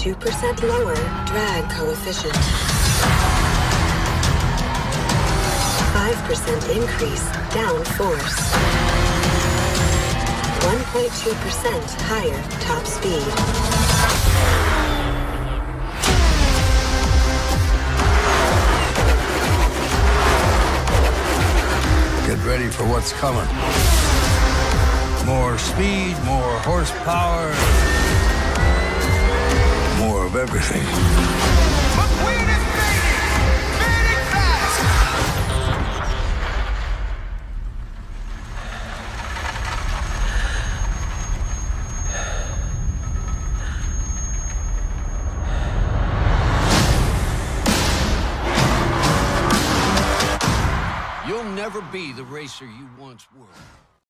2% lower drag coefficient. 5% increase down force. 1.2% higher top speed. Get ready for what's coming. More speed, more horsepower, more of everything. McQueen is fading fast. You'll never be the racer you once were.